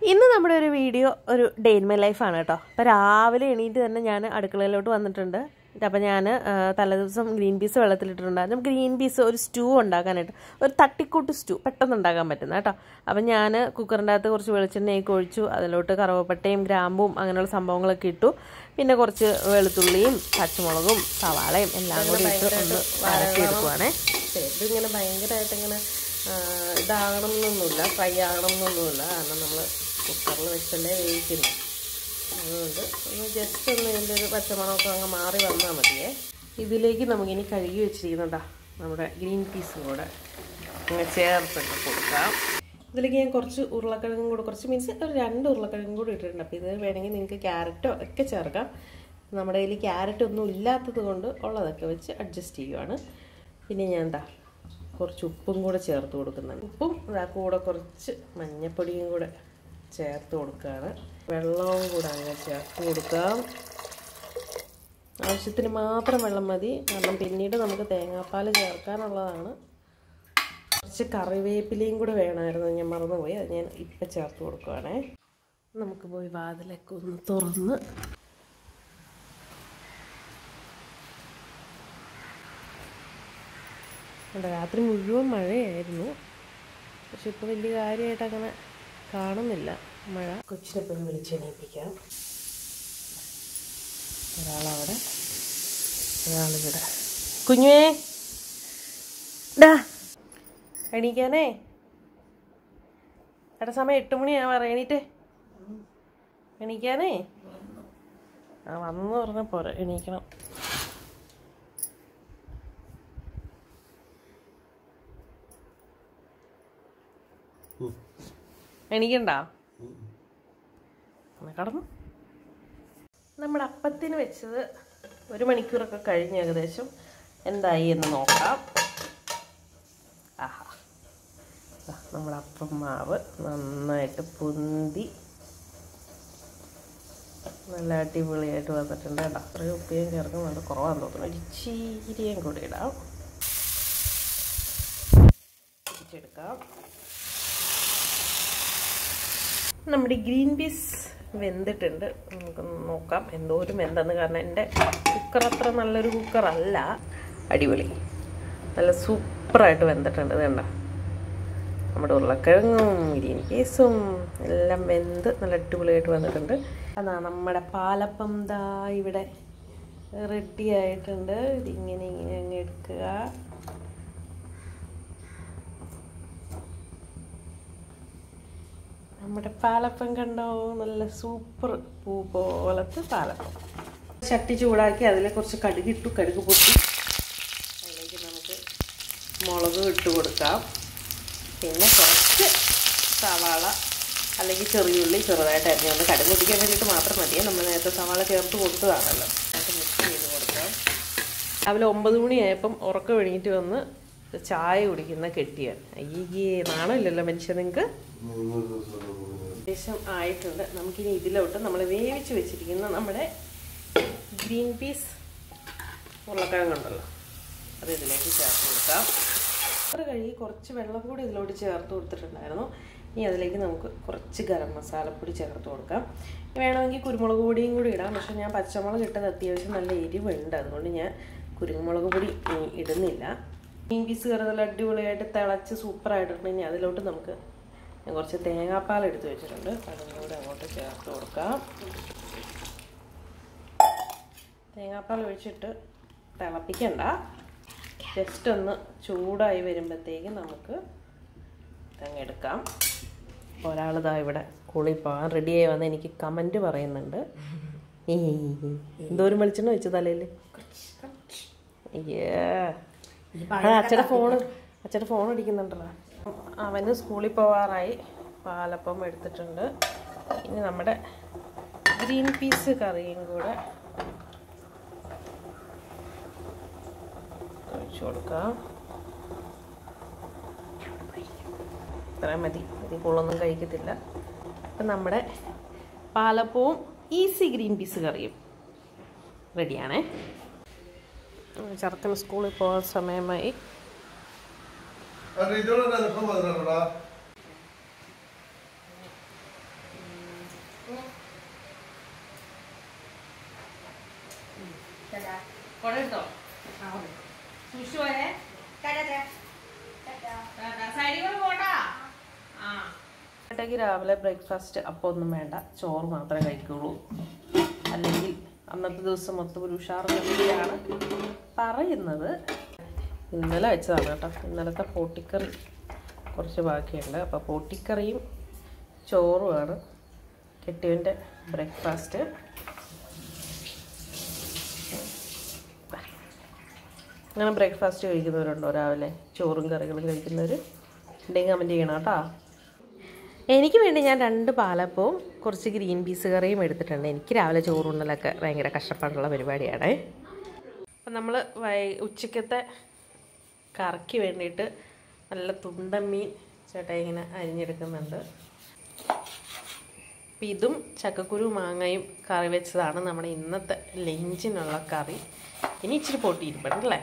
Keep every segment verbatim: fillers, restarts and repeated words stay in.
ഇന്ന് നമ്മുടെ ഒരു വീഡിയോ ഒരു ഡേ ഇൻ മൈ ലൈഫാണ് കേട്ടോ. അപ്പോൾ രാവിലെ എണീറ്റ് തന്നെ ഞാൻ അടുക്കളയിലോട്ട് വന്നിട്ടുണ്ട്. അപ്പോൾ ഞാൻ തലേദിവസം ഗ്രീൻ പീസ് വെള്ളത്തിലിട്ടിട്ടുണ്ടായിരുന്നു. ഗ്രീൻ പീസ് ഒരു സ്റ്റൂ ഉണ്ടാക്കാനായിട്ട്, ഒരു തട്ടിക്കൂട്ട് സ്റ്റൂ പെട്ടെന്ന് ഉണ്ടാക്കാൻ പറ്റുന്ന കേട്ടോ. അപ്പം ഞാൻ കുക്കറിൻ്റെ അകത്ത് കുറച്ച് വെളിച്ചെണ്ണയൊക്കെ ഒഴിച്ചു, അതിലോട്ട് കറുവപ്പട്ടയും ഗ്രാമ്പും അങ്ങനെയുള്ള സംഭവങ്ങളൊക്കെ ഇട്ടു. പിന്നെ കുറച്ച് വെളുത്തുള്ളിയും പച്ചമുളകും സവാളയും എല്ലാം കൂടി ഇട്ട് ഒന്ന് വഴറ്റിയെടുക്കുവാണേ. ഇതിങ്ങനെ ഭയങ്കരമായിട്ട് ഇങ്ങനെ ഇതാകണം എന്നൊന്നുമില്ല, ഫ്രൈ ആകണം എന്നൊന്നുമില്ല, കാരണം നമ്മൾ കുക്കറിൽ വെച്ചല്ലേ വേവിക്കുന്നു. അതുകൊണ്ട് ഒന്ന് ജസ്റ്റ് ഒന്ന് ഇതിൻ്റെ ഒരു പച്ചമണമൊക്കെ അങ്ങ് മാറി വന്നാൽ മതിയേ. ഇതിലേക്ക് നമുക്കിനി കഴുകി വെച്ചിരിക്കുന്നതാ നമ്മുടെ ഗ്രീൻ പീസും കൂടെ അങ്ങനെ ചേർത്തൊക്കെ കൊടുക്കാം. ഇതിലേക്ക് ഞാൻ കുറച്ച് ഉരുളക്കിഴങ്ങും കൂടെ, കുറച്ച് മീൻസ് ഒരു രണ്ട് ഉരുളക്കിഴങ്ങും കൂടി ഇട്ടിട്ടുണ്ട്. അപ്പോൾ ഇത് വേണമെങ്കിൽ നിങ്ങൾക്ക് ക്യാരറ്റോ ഒക്കെ ചേർക്കാം. നമ്മുടെ കയ്യിൽ ക്യാരറ്റ് ഒന്നും ഇല്ലാത്തത് കൊണ്ട് ഉള്ളതൊക്കെ വെച്ച് അഡ്ജസ്റ്റ് ചെയ്യുവാണ്. പിന്നെ ഞാൻ എന്താ കുറച്ച് ഉപ്പും കൂടെ ചേർത്ത് കൊടുക്കുന്നുണ്ട്. ഉപ്പും അതാ കൂടെ കുറച്ച് മഞ്ഞൾപ്പൊടിയും കൂടെ ചേർത്ത് കൊടുക്കുകയാണ്. വെള്ളവും കൂടെ അങ്ങനെ ചേർത്ത് കൊടുക്കാം. ആവശ്യത്തിന് മാത്രം വെള്ളം മതി, കാരണം പിന്നീട് നമുക്ക് തേങ്ങാപ്പാൽ ചേർക്കാനുള്ളതാണ്. കുറച്ച് കറിവേപ്പിലയും കൂടെ വേണമായിരുന്നു, ഞാൻ മറന്നുപോയി, അത് ഞാൻ ഇപ്പം ചേർത്ത് കൊടുക്കുകയാണേ. നമുക്ക് പോയി വാതിലൊക്കെ ഒന്ന് തുറന്ന് രാത്രി മുഴുവൻ മഴയായിരുന്നു, പക്ഷെ ഇപ്പോൾ വലിയ കാര്യമായിട്ട് അങ്ങനെ കാണുന്നില്ല മഴ. കൊച്ചിനെ പോയി വിളിച്ചെണീപ്പിക്കാം. ഒരാളവിടെ, ഒരാളിവിടെ. കുഞ്ഞേ ഡാ എണീക്കാനേ, എടാ സമയം എട്ട് മണിയാവാറ, എണീറ്റേ എണീക്കാനേ. ആ വന്നു പറഞ്ഞാൽ പോരാ, എണീക്കണം. എണീക്കണ്ട, കടന്നു. നമ്മുടെ അപ്പത്തിന് വെച്ചത് ഒരു മണിക്കൂറൊക്കെ കഴിഞ്ഞ് ഏകദേശം എന്തായി എന്ന് നോക്കാം. ആഹാ, നമ്മുടെ അപ്പം മാവ് നന്നായിട്ട് പൊന്തി നല്ല അടിപൊളിയായിട്ട് വന്നിട്ടുണ്ട് കേട്ടോ. അത്രയും ഉപ്പയും ചേർക്കും, നല്ല കുറവാന്ന് തോന്നുന്നു. ഒരു ചീരിയും കൂടി ഇടാം, തിരിച്ചെടുക്കാം. നമ്മുടെ ഗ്രീൻ പീസ് വെന്തിട്ടുണ്ട്, നമുക്കൊന്ന് നോക്കാം എന്തോരം വെന്തെന്ന്. കാരണം എൻ്റെ കുക്കർ അത്ര നല്ലൊരു കുക്കറല്ല. അടിപൊളി, നല്ല സൂപ്പറായിട്ട് വെന്തിട്ടുണ്ട്. ഇത് കണ്ടോ, നമ്മുടെ ഉരുളക്കിഴങ്ങും ഗ്രീൻ പീസും എല്ലാം വെന്ത് നല്ല അടിപൊളിയായിട്ട് വന്നിട്ടുണ്ട്. അതാ നമ്മുടെ പാലപ്പം ദാ ഇവിടെ റെഡി ആയിട്ടുണ്ട്. ഇതിങ്ങനെ ഇങ്ങനെ അങ്ങ് എടുക്കുക. നമ്മുടെ പാലപ്പം കണ്ടോ, നല്ല സൂപ്പർ പൂ പോലത്തെ പാലപ്പം. ചട്ടി ചൂടാക്കി അതിൽ കുറച്ച് കടുക് ഇട്ടു, കടുക് പൊട്ടി അതിലേക്ക് നമുക്ക് മുളക് ഇട്ട് കൊടുക്കാം. പിന്നെ കുറച്ച് സവാള അല്ലെങ്കിൽ ചെറിയുള്ളി ചെറുതായിട്ട് അരിഞ്ഞുകൊണ്ട് കടുക് പൊട്ടിക്കാൻ വേണ്ടിയിട്ട് മാത്രം മതിയേ, നമ്മൾ നേരത്തെ സവാള ചേർത്ത് കൊടുത്തതാണല്ലോ. അത് മിക്സ് ചെയ്ത് കൊടുക്കാം. രാവിലെ ഒമ്പത് മണിയായപ്പം ഉറക്കം എണീറ്റ് വന്ന് ചായ കുടിക്കുന്ന കെട്ടിയാണ്. അയ്യേ നാണമില്ലല്ലോ മനുഷ്യൻ നിങ്ങൾക്ക്. ഏകദേശം ആയിട്ടുണ്ട്. നമുക്കിനി ഇതിലോട്ട് നമ്മൾ വേവിച്ച് വെച്ചിരിക്കുന്ന നമ്മുടെ ഗ്രീൻ പീസ് ഉരുളക്കിഴങ്ങുണ്ടല്ലോ, അത് ഇതിലേക്ക് ചേർത്ത് കൊടുക്കാം. അത് കഴുകി കുറച്ച് വെള്ളം കൂടി ഇതിലോട്ട് ചേർത്ത് കൊടുത്തിട്ടുണ്ടായിരുന്നു. ഇനി അതിലേക്ക് നമുക്ക് കുറച്ച് ഗരം മസാലപ്പൊടി ചേർത്ത് കൊടുക്കാം. വേണമെങ്കിൽ കുരുമുളക് പൊടിയും കൂടി ഇടാം, പക്ഷേ ഞാൻ പച്ചമുളക് ഇട്ടത് അത്യാവശ്യം നല്ല എരിവുണ്ട്, അതുകൊണ്ട് ഞാൻ കുരുമുളക് പൊടി ഇടുന്നില്ല. ഗ്രീൻ പീസ് കറി നല്ല അടിപൊളിയായിട്ട് തിളച്ച് സൂപ്പറായിട്ടുണ്ടെങ്കിൽ അതിലോട്ട് നമുക്ക് ഞാൻ കുറച്ച് തേങ്ങാപ്പാൽ എടുത്ത് വെച്ചിട്ടുണ്ട്, അതും കൂടെ അങ്ങോട്ട് ചേർത്ത് കൊടുക്കാം. തേങ്ങാപ്പാൽ ഒഴിച്ചിട്ട് തിളപ്പിക്കണ്ട, ജസ്റ്റ് ഒന്ന് ചൂടായി വരുമ്പോഴത്തേക്ക് നമുക്ക് അങ്ങെടുക്കാം. ഒരാളിതാ ഇവിടെ കുളി പോകാൻ റെഡിയായി വന്ന് എനിക്ക് കമൻറ്റ് പറയുന്നുണ്ട്. ഏ എന്തോരം വെളിച്ചെണ്ണ വെച്ചു തലയിൽ. അയ്യേ, അച്ഛൻ്റെ ഫോണ് അച്ഛൻ്റെ ഫോൺ അടിക്കുന്നുണ്ടല്ലോ. അവന് സ്കൂളിൽ പോവാറായി. പാലപ്പം എടുത്തിട്ടുണ്ട്. ഇനി നമ്മുടെ ഗ്രീൻ പീസ് കറിയും കൂടെ ഒഴിച്ചു കൊടുക്കാം. ഇത്രയും മതി, ഇതിൽ കൂടുതലൊന്നും കഴിക്കത്തില്ല. അപ്പം നമ്മുടെ പാലപ്പവും ഈസി ഗ്രീൻ പീസ് കറിയും റെഡിയാണേ. ചെറുക്കന് സ്കൂളിൽ പോകാൻ സമയമായി. ചേട്ടാക്ക് രാവിലെ ബ്രേക്ക്ഫാസ്റ്റ് അപ്പോൾ ഒന്നും വേണ്ട, ചോറ് മാത്രമേ കഴിക്കുള്ളൂ, അല്ലെങ്കിൽ അന്നത്തെ ദിവസം മൊത്തം ഒരു ഉഷാറിലാണ് പറയുന്നത്. ഇന്നലെ വെച്ചതാണ് കേട്ടോ, ഇന്നലത്തെ പോട്ടിക്കറി കുറച്ച് ബാക്കിയുണ്ട്. അപ്പോൾ പോട്ടിക്കറിയും ചോറുമാണ് കെട്ടിയവൻ്റെ ബ്രേക്ക്ഫാസ്റ്റ്. അങ്ങനെ ബ്രേക്ക്ഫാസ്റ്റ് കഴിക്കുന്നവരുണ്ടോ രാവിലെ? ചോറും കറികളും കഴിക്കുന്നവർ ഉണ്ടെങ്കിൽ കമൻറ്റ് ചെയ്യണം കേട്ടോ. എനിക്ക് വേണ്ടി ഞാൻ രണ്ട് പാലപ്പവും കുറച്ച് ഗ്രീൻ പീസ് കറിയും എടുത്തിട്ടുണ്ട്. എനിക്ക് രാവിലെ ചോറുണ്ണലൊക്കെ ഭയങ്കര കഷ്ടപ്പാടുള്ള പരിപാടിയാണ്. അപ്പം നമ്മൾ വൈ ഉച്ചക്കത്തെ കറിക്ക് വേണ്ടിയിട്ട് നല്ല തുണ്ടൻ മീൻ ചേട്ടാ ഇങ്ങനെ അരിഞ്ഞെടുക്കുന്നുണ്ട്. അപ്പം ഇതും ചക്കക്കുരു മാങ്ങയും കറി വെച്ചതാണ് നമ്മുടെ ഇന്നത്തെ ലഞ്ചിനുള്ള കറി. ഇനി ഇച്ചിരി പൊട്ടിയിരിപ്പണ്ടല്ലേ.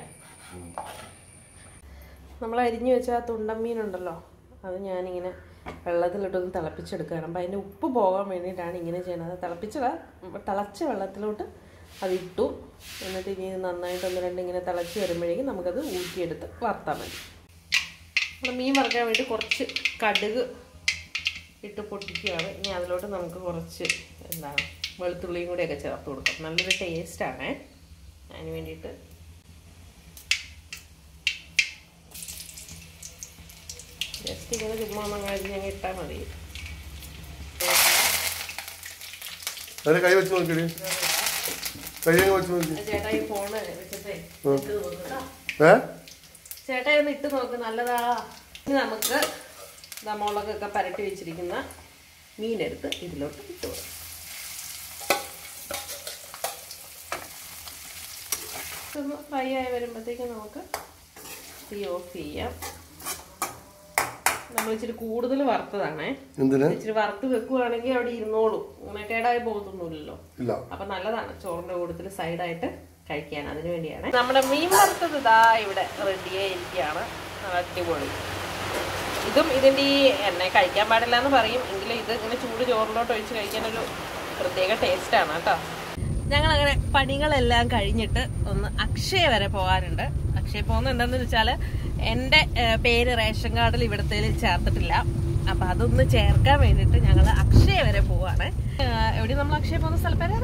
നമ്മൾ അരിഞ്ഞു വെച്ച ആ തുണ്ടൻ മീനുണ്ടല്ലോ, അത് ഞാനിങ്ങനെ വെള്ളത്തിലിട്ടൊന്ന് തിളപ്പിച്ചെടുക്കുകയാണ്. അപ്പം അതിൻ്റെ ഉപ്പ് പോകാൻ വേണ്ടിയിട്ടാണ് ഇങ്ങനെ ചെയ്യുന്നത്. തിളപ്പിച്ചത് തിളച്ച വെള്ളത്തിലോട്ട് അതിട്ടു. എന്നിട്ട് ഇനി നന്നായിട്ടൊന്ന് രണ്ട് ഇങ്ങനെ തിളച്ച് വരുമ്പോഴേക്കും നമുക്കത് ഊറ്റിയെടുത്ത് വറുത്താൽ മതി. നമ്മൾ മീൻ വറുക്കാൻ വേണ്ടി കുറച്ച് കടുക് ഇട്ട് പൊട്ടിക്കുകയാണ്. ഇനി അതിലോട്ട് നമുക്ക് കുറച്ച് എന്താണ് വെളുത്തുള്ളിയും കൂടിയൊക്കെ ചേർത്ത് കൊടുക്കാം. നല്ലൊരു ടേസ്റ്റാണേ. അതിന് വേണ്ടിയിട്ട് ജസ്റ്റ് ഇങ്ങനെ ചുമ്മാ ഒന്ന് കഴിഞ്ഞ് ഞങ്ങൾ ഇട്ടാൽ മതി. ചേട്ടാ ഈ ഫോണ് വെച്ചിട്ടേ ഇട്ട് നോക്കട്ടോ. ചേട്ടാ ഒന്ന് ഇട്ട് നോക്ക്, നല്ലതാ. ഇനി നമുക്ക് മുളകൊക്കെ പരട്ടി വെച്ചിരിക്കുന്ന മീനെടുത്ത് ഇതിലോട്ട് ഇട്ട് കൊടുക്കും. ഒന്ന് ഫ്രൈ ആയി വരുമ്പോഴത്തേക്ക് നമുക്ക് തീ ഓഫ് ചെയ്യാം. നമ്മൾ ഇച്ചിരി കൂടുതൽ വറുത്തതാണേ. ഇച്ചിരി വറുത്ത് വെക്കുവാണെങ്കിൽ അവിടെ ഇരുന്നോളൂ, അങ്ങനെ കേടായി പോകത്തൊന്നുമില്ലല്ലോ. അപ്പൊ നല്ലതാണ് ചോറിന്റെ കൂട്ടത്തിൽ സൈഡായിട്ട് കഴിക്കാൻ. അതിന് വേണ്ടിയാണ് നമ്മുടെ മീൻ വറുത്തത് ഇതാ ഇവിടെ റെഡിയായിരിക്കുകയാണ്. അടിപൊളി. ഇതും ഇതിൻ്റെ ഈ എണ്ണ കഴിക്കാൻ പാടില്ല എന്ന് പറയും, എങ്കിലും ഇത് ഇങ്ങനെ ചൂട് ചോറിലോട്ട് ഒഴിച്ച് കഴിക്കാനൊരു പ്രത്യേക ടേസ്റ്റാണ് കേട്ടോ. ഞങ്ങളങ്ങനെ പണികളെല്ലാം കഴിഞ്ഞിട്ട് ഒന്ന് അക്ഷയ വരെ പോകാനുണ്ട്. അക്ഷയ പോകുന്നത് എന്താണെന്ന് വെച്ചാൽ എൻ്റെ പേര് റേഷൻ കാർഡിൽ ഇവിടത്തെ ചേർത്തിട്ടില്ല. അപ്പം അതൊന്ന് ചേർക്കാൻ വേണ്ടിയിട്ട് ഞങ്ങൾ അക്ഷയ വരെ പോവാണ്. എവിടെ നമ്മൾ അക്ഷയ പോകുന്ന സ്ഥലപ്പേരാണ്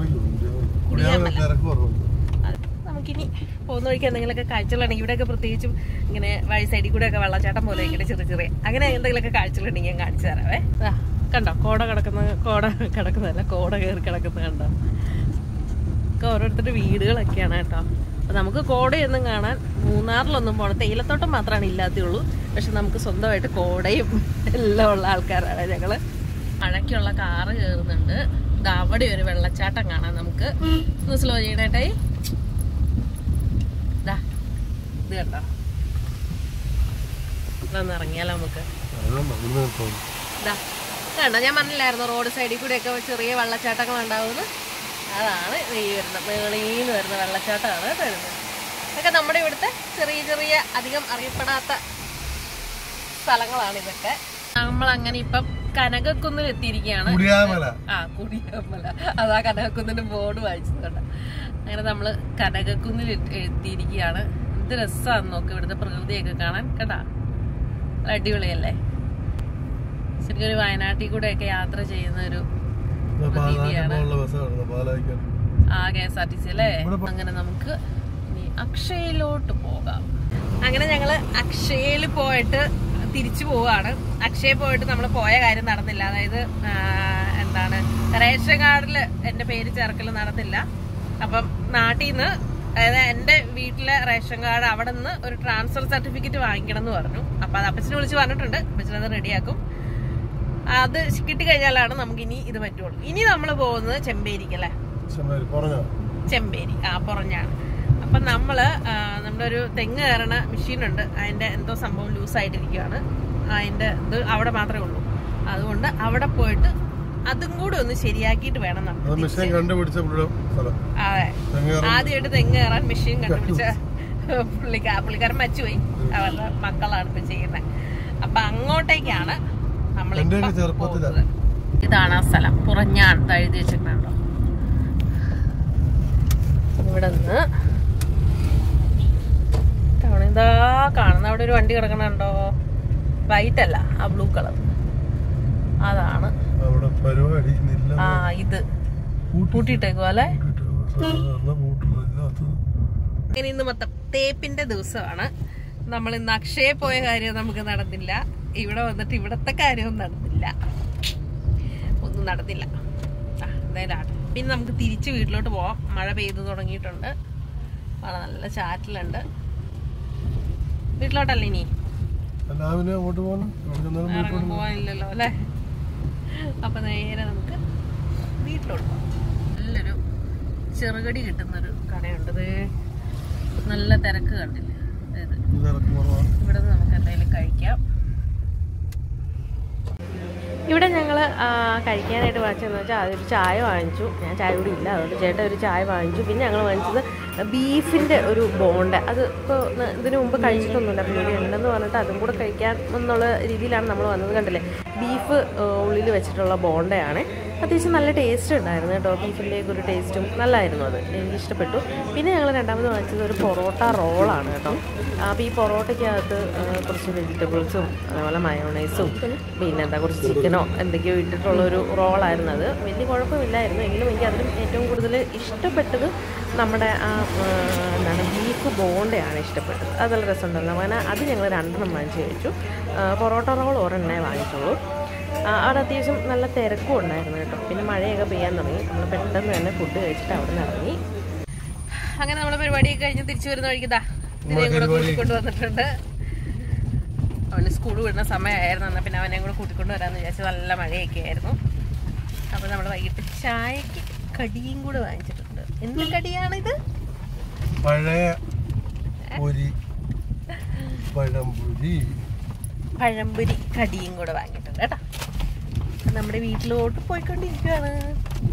നമുക്കിനി പോകുന്ന വഴിക്ക് എന്തെങ്കിലുമൊക്കെ കാഴ്ചകളുണ്ടെങ്കിൽ, ഇവിടെയൊക്കെ പ്രത്യേകിച്ചും ഇങ്ങനെ വഴി സൈഡിൽ കൂടെ ഒക്കെ വെള്ളച്ചാട്ടം പോലെ ഇങ്ങനെ ചെറിയ ചെറിയ അങ്ങനെ എന്തെങ്കിലുമൊക്കെ കാഴ്ചകളുണ്ടെങ്കിൽ ഞാൻ കാണിച്ചു തരാവേ. കണ്ടോ കോട കിടക്കുന്ന കോട കിടക്കുന്നതല്ല കോട കയറി കിടക്കുന്നത് കണ്ടോ. ഒക്കെ ഓരോരുത്തരുടെ വീടുകളൊക്കെയാണ് കേട്ടോ. അപ്പം നമുക്ക് കോടയൊന്നും കാണാൻ മൂന്നാറിലൊന്നും പോകണം. തേയിലത്തോട്ടം മാത്രമാണ് ഇല്ലാത്തുള്ളൂ. പക്ഷെ നമുക്ക് സ്വന്തമായിട്ട് കോടയും എല്ലാം ഉള്ള ആൾക്കാരാണ് ഞങ്ങൾ. മഴയ്ക്കുള്ള കാറ് കയറുന്നുണ്ട്. ഇത് അവിടെ ഒരു വെള്ളച്ചാട്ടം കാണാം നമുക്ക്. ഒന്ന് സ്ലോ ചെയ്യണേട്ടായി. ഇതാ ഇത് കണ്ടോ, ഇതൊന്ന് ഇറങ്ങിയാലോ നമുക്ക്. ഇതാ കണ്ടോ, ഞാൻ പറഞ്ഞില്ലായിരുന്നു റോഡ് സൈഡിൽ കൂടെയൊക്കെ ചെറിയ വെള്ളച്ചാട്ടങ്ങൾ ഉണ്ടാവുന്നത്. അതാണ് ഈ വരുന്ന മേളീന്ന് വരുന്ന വെള്ളച്ചാട്ടമാണ് വരുന്നത്. ഇതൊക്കെ നമ്മുടെ ഇവിടുത്തെ ചെറിയ ചെറിയ അധികം അറിയപ്പെടാത്ത സ്ഥലങ്ങളാണ് ഇതൊക്കെ. നമ്മളങ്ങനെ ഇപ്പം കനകക്കുന്നിൽ എത്തിയിരിക്കുകയാണ്. ആ കുടിയാമല, അതാ കനകക്കുന്നിന്റെ ബോർഡ് വായിച്ചതുകൊണ്ട്. അങ്ങനെ നമ്മള് കനകക്കുന്നിൽ എത്തിയിരിക്കുകയാണ്. എന്ത് രസമാണെന്ന് നോക്ക് ഇവിടുത്തെ പ്രകൃതിയൊക്കെ കാണാൻ കേട്ടാ. അടിപൊളിയല്ലേ. ശരിക്കും ഒരു വയനാട്ടിൽ കൂടെ ഒക്കെ യാത്ര ചെയ്യുന്ന ഒരു രീതിയാണ്. ആ K S R T C അല്ലേ. അങ്ങനെ നമുക്ക് ഇനി അക്ഷയയിലോട്ട് പോകാം. അങ്ങനെ ഞങ്ങള് അക്ഷയയിൽ പോയിട്ട് തിരിച്ചു പോവാണ്. അക്ഷയ പോയിട്ട് നമ്മൾ പോയ കാര്യം നടന്നില്ല. അതായത് എന്താണ് റേഷൻ കാർഡിൽ എൻ്റെ പേര് ചേർക്കൽ നടന്നില്ല. അപ്പം നാട്ടിൽ നിന്ന്, അതായത് എൻ്റെ വീട്ടിലെ റേഷൻ കാർഡ് അവിടെ നിന്ന് ഒരു ട്രാൻസ്ഫർ സർട്ടിഫിക്കറ്റ് വാങ്ങിക്കണം എന്ന് പറഞ്ഞു. അപ്പം അത് അപ്പച്ചനെ വിളിച്ച് പറഞ്ഞിട്ടുണ്ട്. അപ്പച്ചനത് റെഡിയാക്കും. അത് കിട്ടിക്കഴിഞ്ഞാലാണ് നമുക്ക് ഇനി ഇത് പറ്റുള്ളൂ. ഇനി നമ്മൾ പോകുന്നത് ചെമ്പേരിക്കല്ലേ, ചെമ്പേരി. ആ പുറഞ്ഞാണ്. അപ്പം നമ്മള് നമ്മുടെ ഒരു തെങ്ങ് കയറണ മെഷീനുണ്ട്. അതിന്റെ എന്തോ സംഭവം ലൂസായിട്ടിരിക്കുകയാണ്. അതിന്റെ ഇത് അവിടെ മാത്രമേ ഉള്ളൂ. അതുകൊണ്ട് അവിടെ പോയിട്ട് അതും കൂടെ ഒന്ന് ശരിയാക്കിയിട്ട് വേണം നമ്മൾ. അതെ, ആദ്യമായിട്ട് തെങ്ങ് കയറാൻ മെഷീൻ കണ്ടുപിടിച്ച പുള്ളിക്കാ പുള്ളിക്കാരൻ മച്ചുപോയി. അവരുടെ മക്കളാണ് ഇപ്പൊ ചെയ്യുന്നത്. അപ്പൊ അങ്ങോട്ടേക്കാണ് നമ്മൾ. ഇതാണ് ആ സ്ഥലം, പുറഞ്ഞാണ് എഴുതി വെച്ചിട്ടുണ്ടോ. ഇവിടെ നിന്ന് എന്താ കാണുന്ന അവിടെ ഒരു വണ്ടി കിടക്കണുണ്ടോ? വൈറ്റ് അല്ല, ആ ബ്ലൂ കളർ, അതാണ്. ആ ഇത് പൂട്ടിയിട്ടേക്കോ അല്ലേ? ഇങ്ങനെ ഇന്ന് മൊത്തം തേപ്പിന്റെ ദിവസമാണ്. നമ്മൾ ഇന്ന് അക്ഷയ പോയ കാര്യം നമുക്ക് നടന്നില്ല. ഇവിടെ വന്നിട്ട് ഇവിടത്തെ കാര്യവും നടന്നില്ല, ഒന്നും നടന്നില്ല. എന്തായാലും പിന്നെ നമുക്ക് തിരിച്ച് വീട്ടിലോട്ട് പോവാം. മഴ പെയ്തു തുടങ്ങിയിട്ടുണ്ട്, മഴ നല്ല ചാറ്റിലുണ്ട്. വീട്ടിലോട്ടല്ലേ ഇനി പോവാനില്ലല്ലോ അല്ലേ? അപ്പൊ നേരെ നമുക്ക് വീട്ടിലോട്ട് പോവാം. നല്ലൊരു ചെറുകടി കിട്ടുന്നൊരു കടയുണ്ട്. നല്ല തിരക്ക് കണ്ടില്ലേ? ഇവിടെ നിന്ന് നമുക്ക് എന്തെങ്കിലും കഴിക്കാം. ഇവിടെ ഞങ്ങൾ കഴിക്കാനായിട്ട് വാങ്ങിച്ചതെന്ന് വെച്ചാൽ അതൊരു ചായ വാങ്ങിച്ചു. ഞാൻ ചായ കൂടി ഇല്ല, അതുകൊണ്ട് ചേട്ടൻ ഒരു ചായ വാങ്ങിച്ചു. പിന്നെ ഞങ്ങൾ വാങ്ങിച്ചത് ബീഫിൻ്റെ ഒരു ബോണ്ട. അത് ഇപ്പോൾ ഇതിനു മുമ്പ് കഴിച്ചിട്ടൊന്നുമില്ല, വീഡിയോ ഉണ്ടെന്ന് പറഞ്ഞിട്ട് അതും കൂടെ കഴിക്കാൻ എന്നുള്ള രീതിയിലാണ് നമ്മൾ വന്നത്. കണ്ടില്ലേ, ബീഫ് ഉള്ളിൽ വെച്ചിട്ടുള്ള ബോണ്ടയാണ്. അത്യാവശ്യം നല്ല ടേസ്റ്റ് ഉണ്ടായിരുന്നു കേട്ടോ. ബീഫിൻ്റെയൊക്കെ ഒരു ടേസ്റ്റും നല്ലതായിരുന്നു, അത് എനിക്ക് ഇഷ്ടപ്പെട്ടു. പിന്നെ ഞങ്ങൾ രണ്ടാമത് വാങ്ങിച്ചത് ഒരു പൊറോട്ട റോളാണ് കേട്ടോ. അപ്പോൾ ഈ പൊറോട്ടയ്ക്കകത്ത് കുറച്ച് വെജിറ്റബിൾസും അതുപോലെ മയോണൈസും പിന്നെന്താ കുറച്ച് ചിക്കനോ എന്തൊക്കെയോ ഇട്ടിട്ടുള്ളൊരു റോളായിരുന്നു. അത് വലിയ കുഴപ്പമില്ലായിരുന്നു, എങ്കിലും എനിക്ക് അതിലും ഏറ്റവും കൂടുതൽ ഇഷ്ടപ്പെട്ടത് നമ്മുടെ ആ എന്താണ് ബീഫ് ബോണ്ടയാണ് ഇഷ്ടപ്പെട്ടത്. അത് നല്ല രസമുണ്ടല്ലോ. അങ്ങനെ അത് ഞങ്ങൾ രണ്ടെണ്ണം വാങ്ങിച്ച് കഴിച്ചു. പൊറോട്ട റോൾ ഒരെണ്ണേ വാങ്ങിച്ചുള്ളൂ. അവിടെ അത്യാവശ്യം നല്ല തിരക്കും ഉണ്ടായിരുന്നു കേട്ടോ. പിന്നെ മഴയൊക്കെ പെയ്യാൻ തുടങ്ങി. നമ്മൾ പെട്ടെന്ന് തന്നെ ഫുഡ് കഴിച്ചിട്ട് അവിടെ നിന്ന് ഇറങ്ങി. അങ്ങനെ നമ്മൾ പരിപാടിയൊക്കെ കഴിഞ്ഞ് തിരിച്ചു വരുന്ന വഴിക്കതാ ഇതിനെയും കൂടെ കൂട്ടിക്കൊണ്ട് വന്നിട്ടുണ്ട്. അവന് സ്കൂൾ വിടുന്ന സമയമായിരുന്നു, എന്നാൽ പിന്നെ അവനെയും കൂടെ കൂട്ടിക്കൊണ്ട് വരാമെന്ന് വിചാരിച്ചു. നല്ല മഴയൊക്കെ ആയിരുന്നു. അപ്പോൾ നമ്മൾ വൈകിട്ട് ചായക്ക് കടിയും കൂടെ വാങ്ങിച്ചിട്ടുണ്ട്. എന്ത് കടിയാണിത്? പഴംപൊരി കടിയും കൂടെ വാങ്ങിയിട്ടുണ്ട് കേട്ടോ. നമ്മുടെ വീട്ടിലോട്ട് പോയിക്കൊണ്ടിരിക്കുകയാണ്.